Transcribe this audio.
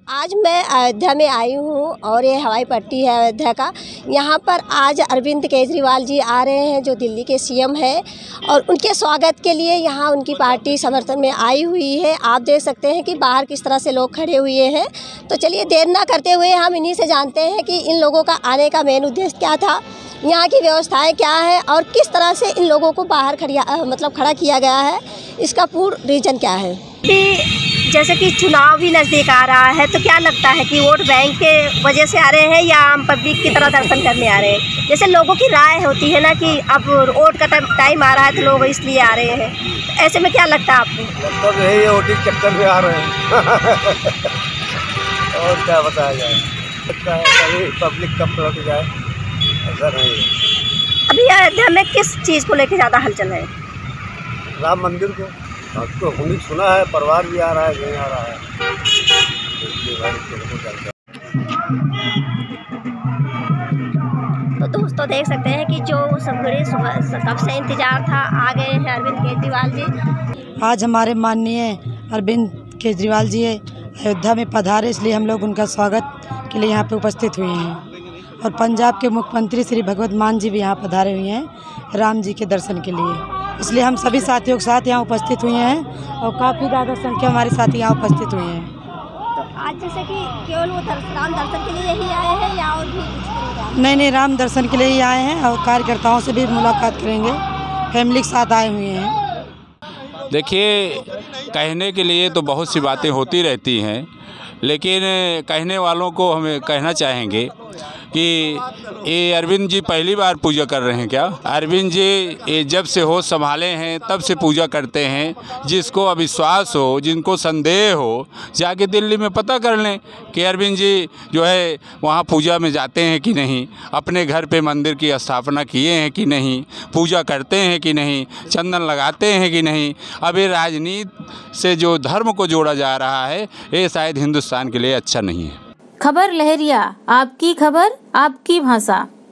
आज मैं अयोध्या में आई हूँ और ये हवाई पट्टी है अयोध्या का। यहाँ पर आज अरविंद केजरीवाल जी आ रहे हैं जो दिल्ली के सीएम हैं और उनके स्वागत के लिए यहाँ उनकी पार्टी समर्थन में आई हुई है। आप देख सकते हैं कि बाहर किस तरह से लोग खड़े हुए हैं। तो चलिए देर ना करते हुए हम इन्हीं से जानते हैं कि इन लोगों का आने का मेन उद्देश्य क्या था, यहाँ की व्यवस्थाएं क्या है और किस तरह से इन लोगों को बाहर खड़ा किया गया है, इसका पूर्ण रीज़न क्या है। जैसे कि चुनाव भी नज़दीक आ रहा है तो क्या लगता है कि वोट बैंक के वजह से आ रहे हैं या आम पब्लिक की तरह दर्शन करने आ रहे हैं। जैसे लोगों की राय होती है ना कि अब वोट का टाइम आ रहा है तो लोग इसलिए आ रहे हैं, तो ऐसे में क्या लगता है आपको। मतलब यही वोट के चक्कर में आ रहे हैं और क्या बताया जाए, लगता है कभी पब्लिक कब लौट जाए ऐसा नहीं है। अभी अयोध्या में किस चीज़ को लेकर ज़्यादा हलचल है। राम मंदिर को आपको हमने सुना है, परिवार भी आ रहा है, नहीं आ रहा है। तो दोस्तों देख सकते हैं कि जो सबसे सुबह कब से इंतजार था, आ गए हैं अरविंद केजरीवाल जी। आज हमारे माननीय अरविंद केजरीवाल जी अयोध्या में पधारे, इसलिए हम लोग उनका स्वागत के लिए यहाँ पे उपस्थित हुए हैं। और पंजाब के मुख्यमंत्री श्री भगवंत मान जी भी यहाँ पधारे हुए हैं राम जी के दर्शन के लिए, इसलिए हम सभी साथियों के साथ यहाँ उपस्थित हुए हैं और काफ़ी ज़्यादा संख्या हमारे साथी यहाँ उपस्थित हुए हैं। तो आज जैसे कि केवल वो राम दर्शन के लिए ही आए हैं या और भी कुछ? नहीं, राम दर्शन के लिए ही आए हैं और कार्यकर्ताओं से भी मुलाकात करेंगे, फैमिली के साथ आए हुए हैं। देखिए, कहने के लिए तो बहुत सी बातें होती रहती हैं, लेकिन कहने वालों को हमें कहना चाहेंगे कि ये अरविंद जी पहली बार पूजा कर रहे हैं क्या। अरविंद जी ये जब से होश संभाले हैं तब से पूजा करते हैं। जिसको अविश्वास हो, जिनको संदेह हो, जाके दिल्ली में पता कर लें कि अरविंद जी जो है वहाँ पूजा में जाते हैं कि नहीं, अपने घर पे मंदिर की स्थापना किए हैं कि नहीं, पूजा करते हैं कि नहीं, चंदन लगाते हैं कि नहीं। अब ये राजनीति से जो धर्म को जोड़ा जा रहा है, ये शायद हिंदुस्तान के लिए अच्छा नहीं है। खबर लहरिया, आपकी खबर आपकी भाषा।